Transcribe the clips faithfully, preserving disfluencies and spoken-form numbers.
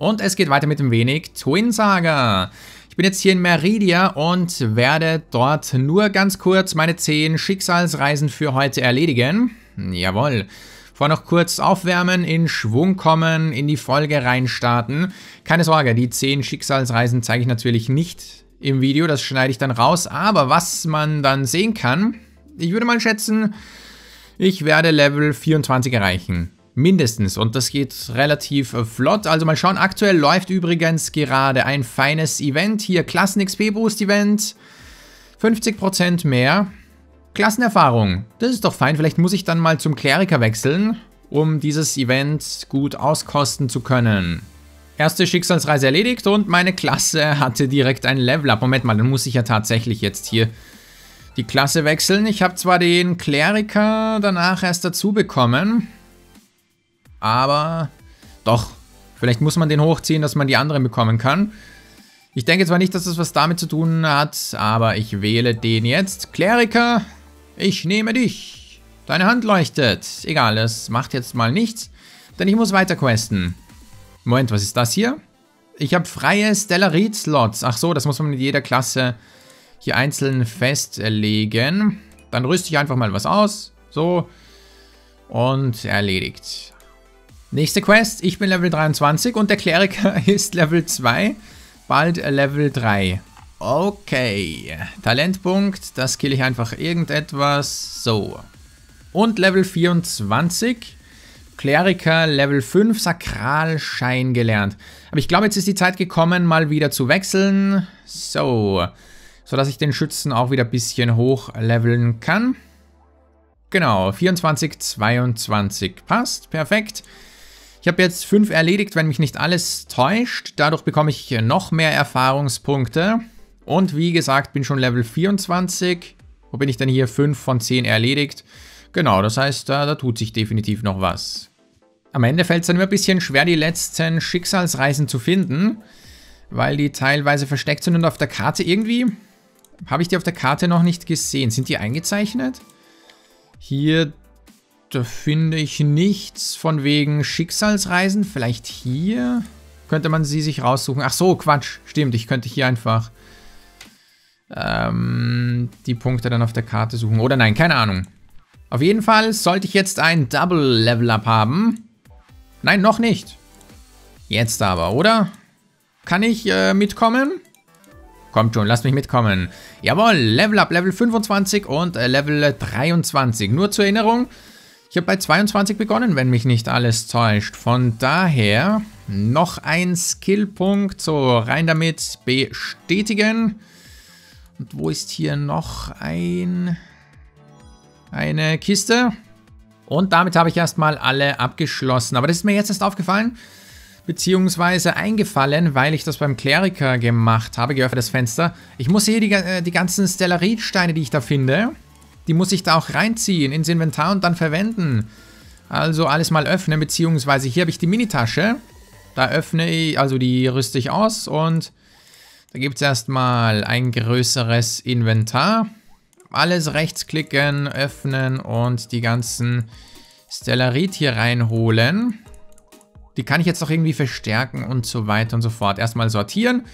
Und es geht weiter mit dem wenig Twin Saga. Ich bin jetzt hier in Meridia und werde dort nur ganz kurz meine zehn Schicksalsreisen für heute erledigen. Jawohl. Vorher noch kurz aufwärmen, in Schwung kommen, in die Folge reinstarten. Keine Sorge, die zehn Schicksalsreisen zeige ich natürlich nicht im Video, das schneide ich dann raus. Aber was man dann sehen kann, ich würde mal schätzen, ich werde Level vierundzwanzig erreichen. Mindestens. Und das geht relativ flott. Also mal schauen. Aktuell läuft übrigens gerade ein feines Event. Hier Klassen-X P-Boost-Event. fünfzig Prozent mehr. Klassenerfahrung. Das ist doch fein. Vielleicht muss ich dann mal zum Kleriker wechseln, um dieses Event gut auskosten zu können. Erste Schicksalsreise erledigt und meine Klasse hatte direkt ein Level-Up. Moment mal, dann muss ich ja tatsächlich jetzt hier die Klasse wechseln. Ich habe zwar den Kleriker danach erst dazu bekommen, aber doch, vielleicht muss man den hochziehen, dass man die anderen bekommen kann. Ich denke zwar nicht, dass das was damit zu tun hat, aber ich wähle den jetzt. Kleriker, ich nehme dich. Deine Hand leuchtet. Egal, das macht jetzt mal nichts, denn ich muss weiter questen. Moment, was ist das hier? Ich habe freie Stellarit-Slots. Ach so, das muss man mit jeder Klasse hier einzeln festlegen. Dann rüste ich einfach mal was aus. So. Und erledigt. Nächste Quest, ich bin Level dreiundzwanzig und der Kleriker ist Level zwei, bald Level drei. Okay, Talentpunkt, das kill ich einfach irgendetwas, so. Und Level vierundzwanzig, Kleriker Level fünf, Sakralschein gelernt. Aber ich glaube, jetzt ist die Zeit gekommen, mal wieder zu wechseln, so. Sodass ich den Schützen auch wieder ein bisschen hochleveln kann. Genau, vierundzwanzig, zweiundzwanzig, passt, perfekt. Ich habe jetzt fünf erledigt, wenn mich nicht alles täuscht. Dadurch bekomme ich noch mehr Erfahrungspunkte. Und wie gesagt, bin schon Level vierundzwanzig. Wo bin ich denn hier? fünf von zehn erledigt. Genau, das heißt, da, da tut sich definitiv noch was. Am Ende fällt es dann immer ein bisschen schwer, die letzten Schicksalsreisen zu finden. Weil die teilweise versteckt sind und auf der Karte irgendwie... Habe ich die auf der Karte noch nicht gesehen. Sind die eingezeichnet? Hier... Da finde ich nichts von wegen Schicksalsreisen. Vielleicht hier könnte man sie sich raussuchen. Ach so, Quatsch. Stimmt, ich könnte hier einfach ähm, die Punkte dann auf der Karte suchen. Oder nein, keine Ahnung. Auf jeden Fall sollte ich jetzt ein Double-Level-Up haben. Nein, noch nicht. Jetzt aber, oder? Kann ich äh, mitkommen? Kommt schon, lasst mich mitkommen. Jawohl, Level-Up, Level fünfundzwanzig und äh, Level dreiundzwanzig. Nur zur Erinnerung... Ich habe bei zweiundzwanzig begonnen, wenn mich nicht alles täuscht. Von daher noch ein Skillpunkt. So, rein damit. Bestätigen. Und wo ist hier noch ein... eine Kiste? Und damit habe ich erstmal alle abgeschlossen. Aber das ist mir jetzt erst aufgefallen. Beziehungsweise eingefallen, weil ich das beim Kleriker gemacht habe. Geöffnet das Fenster. Ich muss hier die, die ganzen Stellaritsteine, die ich da finde... Die muss ich da auch reinziehen ins Inventar und dann verwenden. Also alles mal öffnen, beziehungsweise hier habe ich die Minitasche. Da öffne ich, also die rüste ich aus und da gibt es erstmal ein größeres Inventar. Alles rechtsklicken, öffnen und die ganzen Stellarit hier reinholen. Die kann ich jetzt doch irgendwie verstärken und so weiter und so fort. Erstmal sortieren.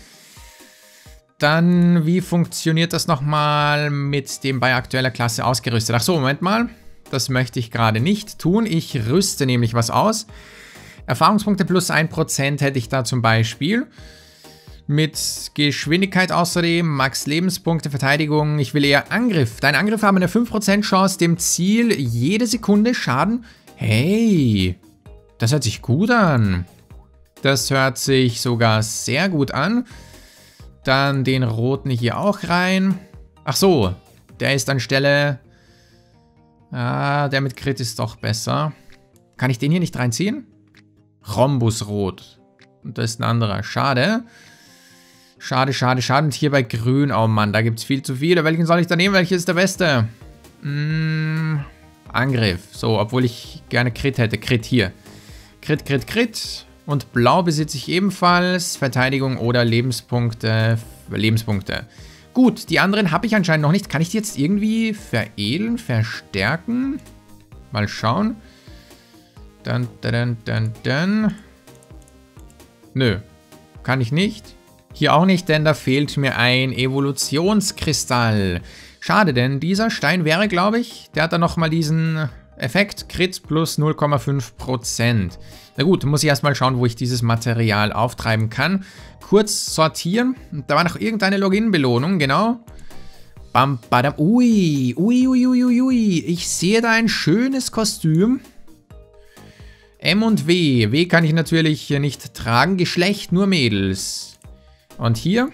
Dann, wie funktioniert das nochmal mit dem bei aktueller Klasse ausgerüstet? Ach so, Moment mal. Das möchte ich gerade nicht tun. Ich rüste nämlich was aus. Erfahrungspunkte plus ein Prozent hätte ich da zum Beispiel. Mit Geschwindigkeit außerdem, Max Lebenspunkte, Verteidigung. Ich will eher Angriff. Dein Angriff haben eine fünf Prozent Chance, dem Ziel jede Sekunde Schaden. Hey, das hört sich gut an. Das hört sich sogar sehr gut an. Dann den roten hier auch rein. Ach so, der ist anstelle... Ah, der mit Crit ist doch besser. Kann ich den hier nicht reinziehen? Rhombusrot. Und das ist ein anderer. Schade. Schade, schade, schade. Und hier bei grün. Oh Mann, da gibt es viel zu viele. Welchen soll ich da nehmen? Welcher ist der beste? Hm, Angriff. So, obwohl ich gerne Crit hätte. Crit hier. Crit, Crit, Crit. Und blau besitze ich ebenfalls. Verteidigung oder Lebenspunkte. Lebenspunkte. Gut, die anderen habe ich anscheinend noch nicht. Kann ich die jetzt irgendwie veredeln, verstärken? Mal schauen. Dann, dann, dann, dann. Nö, kann ich nicht. Hier auch nicht, denn da fehlt mir ein Evolutionskristall. Schade, denn dieser Stein wäre, glaube ich, der hat dann nochmal diesen Effekt, Crit plus null Komma fünf Prozent. Na gut, muss ich erstmal schauen, wo ich dieses Material auftreiben kann. Kurz sortieren. Da war noch irgendeine Login-Belohnung, genau. Bam, badam. Ui, ui, ui, ui, ui. Ich sehe da ein schönes Kostüm. M und W. W kann ich natürlich nicht tragen. Geschlecht nur Mädels. Und hier?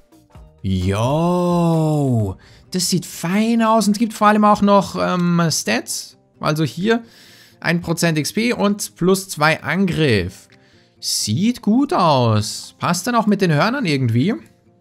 Yo, das sieht fein aus und gibt vor allem auch noch ähm, Stats. Also hier ein Prozent X P und plus zwei Angriff. Sieht gut aus. Passt dann auch mit den Hörnern irgendwie.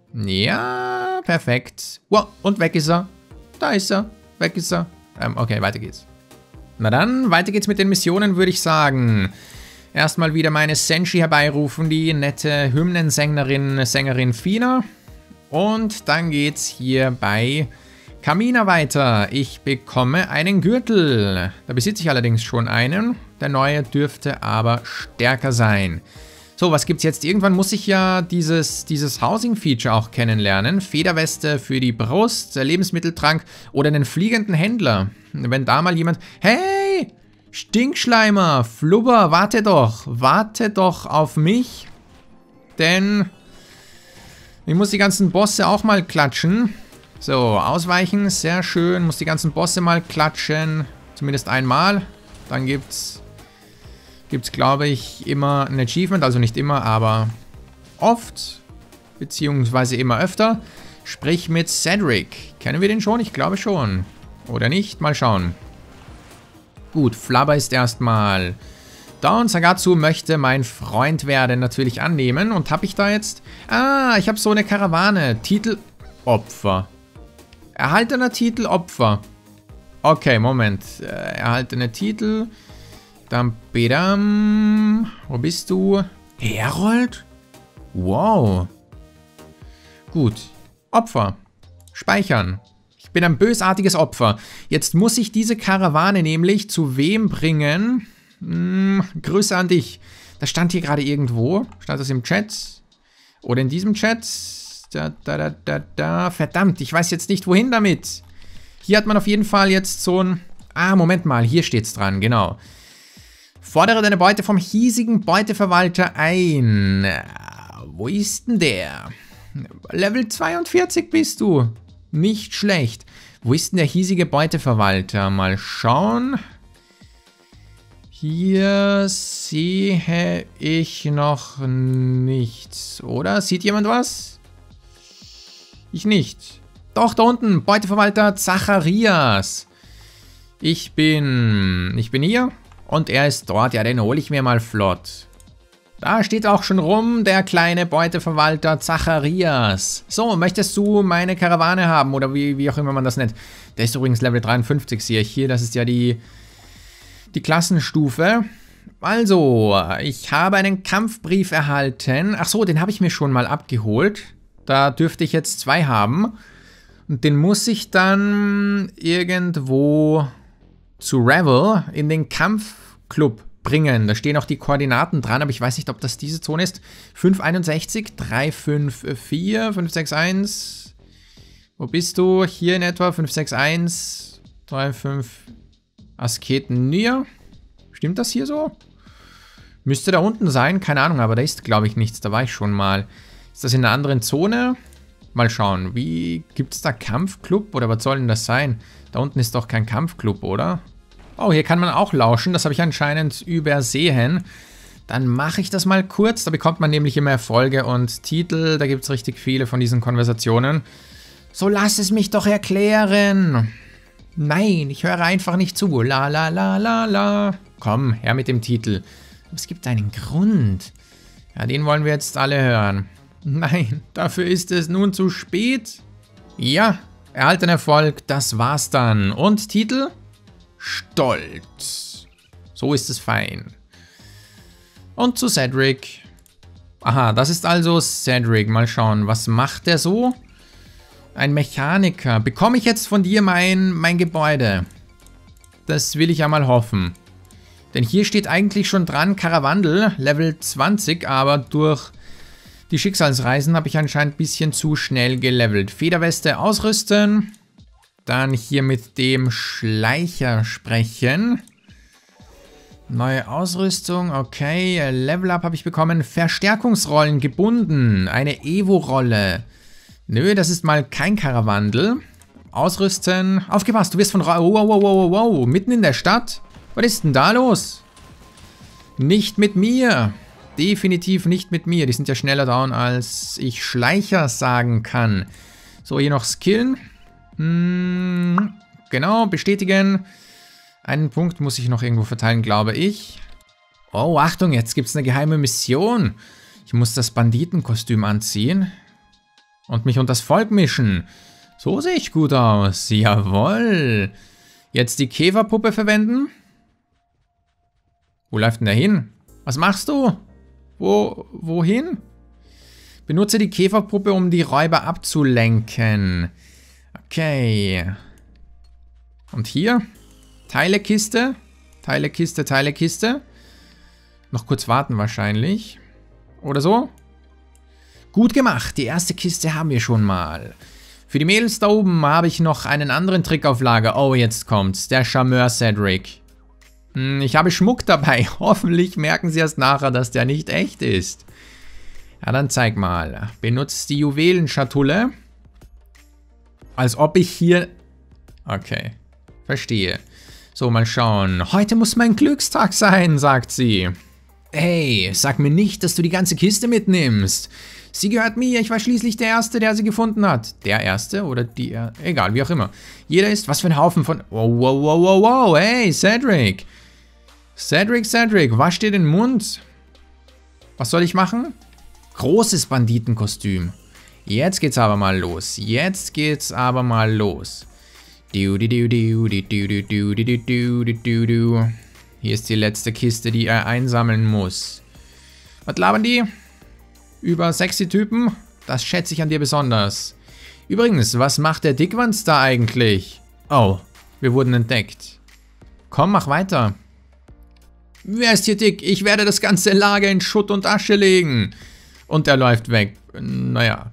Ja, perfekt. Wow, und weg ist er. Da ist er. Weg ist er. Ähm, okay, weiter geht's. Na dann, weiter geht's mit den Missionen, würde ich sagen. Erstmal wieder meine Senshi herbeirufen, die nette Hymnensängerin, Sängerin Fina. Und dann geht's hier bei Camina weiter. Ich bekomme einen Gürtel. Da besitze ich allerdings schon einen. Der neue dürfte aber stärker sein. So, was gibt's jetzt? Irgendwann muss ich ja dieses, dieses Housing-Feature auch kennenlernen. Federweste für die Brust, Lebensmitteltrank oder einen fliegenden Händler. Wenn da mal jemand... Hey! Stinkschleimer, Flubber, warte doch. Warte doch auf mich. Denn ich muss die ganzen Bosse auch mal klatschen. So, ausweichen, sehr schön. Muss die ganzen Bosse mal klatschen. Zumindest einmal. Dann gibt's, gibt's glaube ich, immer ein Achievement. Also nicht immer, aber oft. Beziehungsweise immer öfter. Sprich mit Cedric. Kennen wir den schon? Ich glaube schon. Oder nicht? Mal schauen. Gut, Flubber ist erstmal da und Sagatsu möchte mein Freund werden natürlich annehmen. Und habe ich da jetzt... Ah, ich habe so eine Karawane. Titel Opfer. Erhaltener Titel Opfer. Okay, Moment. Äh, erhaltene Titel. Dam, bedam. Wo bist du? Herold? Wow. Gut. Opfer. Speichern. Ich bin ein bösartiges Opfer. Jetzt muss ich diese Karawane nämlich zu wem bringen? Hm, Grüße an dich. Das stand hier gerade irgendwo. Stand das im Chat? Oder in diesem Chat? Da, da, da, da, da. Verdammt, ich weiß jetzt nicht, wohin damit. Hier hat man auf jeden Fall jetzt so ein... Ah, Moment mal, hier steht's dran, genau. Fordere deine Beute vom hiesigen Beuteverwalter ein. Wo ist denn der? Level zweiundvierzig bist du. Nicht schlecht. Wo ist denn der hiesige Beuteverwalter? Mal schauen. Hier sehe ich noch nichts, oder? Sieht jemand was? Ich nicht. Doch, da unten, Beuteverwalter Zacharias. Ich bin... Ich bin hier und er ist dort. Ja, den hole ich mir mal flott. Da steht auch schon rum, der kleine Beuteverwalter Zacharias. So, möchtest du meine Karawane haben oder wie, wie auch immer man das nennt? Der ist übrigens Level dreiundfünfzig, sehe ich hier. Das ist ja die, die Klassenstufe. Also, ich habe einen Kampfbrief erhalten. Ach so, den habe ich mir schon mal abgeholt. Da dürfte ich jetzt zwei haben. Und den muss ich dann irgendwo zu Revel in den Kampfclub bringen. Da stehen auch die Koordinaten dran, aber ich weiß nicht, ob das diese Zone ist. fünf einundsechzig, drei fünf vier, fünf sechs eins. Wo bist du? Hier in etwa. fünf sechs eins, drei fünf. Asketen Nier. Stimmt das hier so? Müsste da unten sein, keine Ahnung, aber da ist, glaube ich, nichts. Da war ich schon mal. Ist das in einer anderen Zone? Mal schauen. Wie, gibt es da Kampfclub oder was soll denn das sein? Da unten ist doch kein Kampfclub, oder? Oh, hier kann man auch lauschen. Das habe ich anscheinend übersehen. Dann mache ich das mal kurz. Da bekommt man nämlich immer Erfolge und Titel. Da gibt es richtig viele von diesen Konversationen. So, lass es mich doch erklären. Nein, ich höre einfach nicht zu. La, la, la, la, la. Komm, her mit dem Titel. Aber es gibt einen Grund. Ja, den wollen wir jetzt alle hören. Nein, dafür ist es nun zu spät. Ja, erhalten Erfolg. Das war's dann. Und Titel? Stolz. So ist es fein. Und zu Cedric. Aha, das ist also Cedric. Mal schauen, was macht der so? Ein Mechaniker. Bekomme ich jetzt von dir mein, mein Gebäude? Das will ich ja mal hoffen. Denn hier steht eigentlich schon dran Karawandel, Level zwanzig, aber durch die Schicksalsreisen habe ich anscheinend ein bisschen zu schnell gelevelt. Federweste ausrüsten. Dann hier mit dem Schleicher sprechen. Neue Ausrüstung, okay. Level Up habe ich bekommen. Verstärkungsrollen gebunden. Eine Evo-Rolle. Nö, das ist mal kein Karawandel. Ausrüsten. Aufgepasst, du wirst von... Ra wow, wow, wow, wow, mitten in der Stadt. Was ist denn da los? Nicht mit mir. Definitiv nicht mit mir. Die sind ja schneller down, als ich Schleicher sagen kann. So, hier noch skillen. Hm, genau, bestätigen. Einen Punkt muss ich noch irgendwo verteilen, glaube ich. Oh, Achtung, jetzt gibt es eine geheime Mission. Ich muss das Banditenkostüm anziehen und mich unter das Volk mischen. So sehe ich gut aus. Jawohl. Jetzt die Käferpuppe verwenden. Wo läuft denn der hin? Was machst du? Wo, wohin? Benutze die Käferpuppe, um die Räuber abzulenken. Okay. Und hier? Teilekiste. Teilekiste, Teilekiste. Noch kurz warten wahrscheinlich. Oder so. Gut gemacht. Die erste Kiste haben wir schon mal. Für die Mädels da oben habe ich noch einen anderen Trick auf Lager. Oh, jetzt kommt's. Der Charmeur Cedric. Hm, ich habe Schmuck dabei. Hoffentlich merken sie erst nachher, dass der nicht echt ist. Ja, dann zeig mal. Benutzt die Juwelenschatulle. Als ob ich hier... Okay. Verstehe. So, mal schauen. Heute muss mein Glückstag sein, sagt sie. Hey, sag mir nicht, dass du die ganze Kiste mitnimmst. Sie gehört mir, ich war schließlich der Erste, der sie gefunden hat. Der Erste oder die... Er Egal, wie auch immer. Jeder ist... Was für ein Haufen von... Wow, wow, wow, wow, wow. Hey, Cedric. Cedric, Cedric, wasch dir den Mund. Was soll ich machen? Großes Banditenkostüm. Jetzt geht's aber mal los. Jetzt geht's aber mal los. Du, du, du, du, du, du, du, du, du, du, du, du. Hier ist die letzte Kiste, die er einsammeln muss. Was labern die? Über sexy Typen? Das schätze ich an dir besonders. Übrigens, was macht der Dickwanz da eigentlich? Oh, wir wurden entdeckt. Komm, mach weiter. Wer ist hier dick? Ich werde das ganze Lager in Schutt und Asche legen. Und er läuft weg. Naja.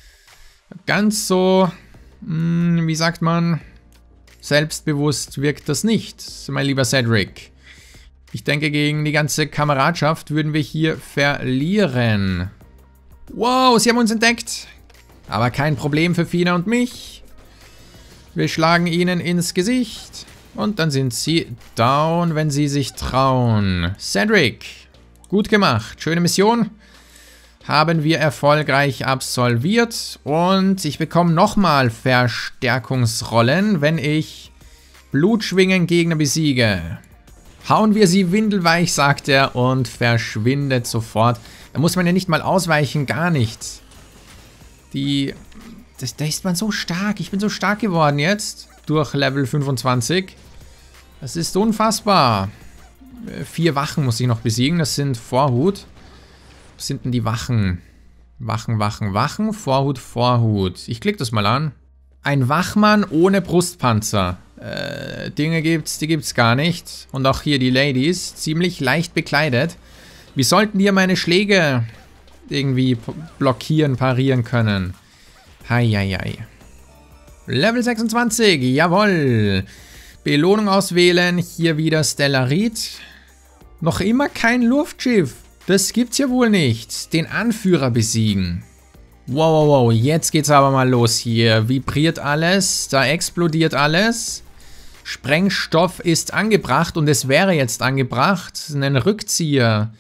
Ganz so, mh, wie sagt man, selbstbewusst wirkt das nicht, mein lieber Cedric. Ich denke, gegen die ganze Kameradschaft würden wir hier verlieren. Wow, sie haben uns entdeckt. Aber kein Problem für Fina und mich. Wir schlagen ihnen ins Gesicht. Und dann sind sie down, wenn sie sich trauen. Cedric, gut gemacht. Schöne Mission. Haben wir erfolgreich absolviert. Und ich bekomme nochmal Verstärkungsrollen, wenn ich Blutschwingen-Gegner besiege. Hauen wir sie windelweich, sagt er, und verschwindet sofort. Da muss man ja nicht mal ausweichen, gar nichts. Die... Das, da ist man so stark. Ich bin so stark geworden jetzt. Durch Level fünfundzwanzig. Das ist unfassbar. Vier Wachen muss ich noch besiegen. Das sind Vorhut. Was sind denn die Wachen? Wachen, Wachen, Wachen. Vorhut, Vorhut. Ich klicke das mal an. Ein Wachmann ohne Brustpanzer. Äh, Dinge gibt's, die gibt's gar nicht. Und auch hier die Ladies. Ziemlich leicht bekleidet. Wie sollten die meine Schläge irgendwie blockieren, parieren können? Heieiei. Level sechsundzwanzig, jawohl. Belohnung auswählen, hier wieder Stellarit. Noch immer kein Luftschiff. Das gibt's ja wohl nicht. Den Anführer besiegen. Wow, wow, wow, jetzt geht's aber mal los hier. Vibriert alles, da explodiert alles. Sprengstoff ist angebracht und es wäre jetzt angebracht, einen Rückzieher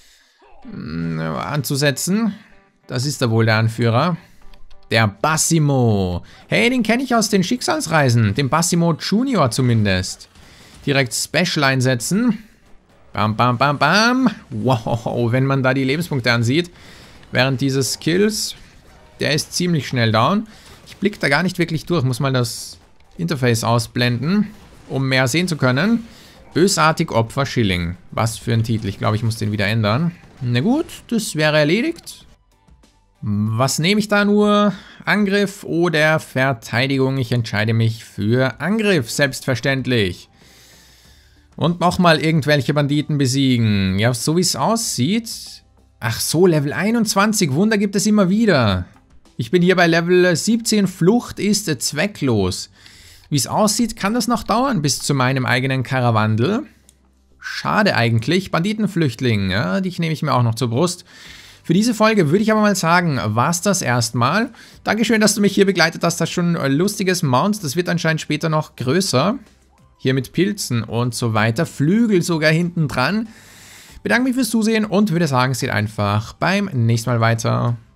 äh, anzusetzen. Das ist da wohl der Anführer. Der Bassimo. Hey, den kenne ich aus den Schicksalsreisen. Den Bassimo Junior zumindest. Direkt Special einsetzen. Bam, bam, bam, bam. Wow, wenn man da die Lebenspunkte ansieht. Während dieses Kills. Der ist ziemlich schnell down. Ich blicke da gar nicht wirklich durch. Muss mal das Interface ausblenden, um mehr sehen zu können. Bösartig Opfer Schilling. Was für ein Titel. Ich glaube, ich muss den wieder ändern. Na gut, das wäre erledigt. Was nehme ich da nur? Angriff oder Verteidigung? Ich entscheide mich für Angriff, selbstverständlich. Und nochmal irgendwelche Banditen besiegen. Ja, so wie es aussieht. Ach so, Level einundzwanzig. Wunder gibt es immer wieder. Ich bin hier bei Level siebzehn. Flucht ist zwecklos. Wie es aussieht, kann das noch dauern bis zu meinem eigenen Karawandel. Schade eigentlich. Banditenflüchtling, ja, die nehme ich mir auch noch zur Brust. Für diese Folge würde ich aber mal sagen, war es das erstmal. Dankeschön, dass du mich hier begleitet hast. Das ist schon ein lustiges Mount. Das wird anscheinend später noch größer. Hier mit Pilzen und so weiter. Flügel sogar hinten dran. Bedanke mich fürs Zusehen und würde sagen, es geht einfach beim nächsten Mal weiter.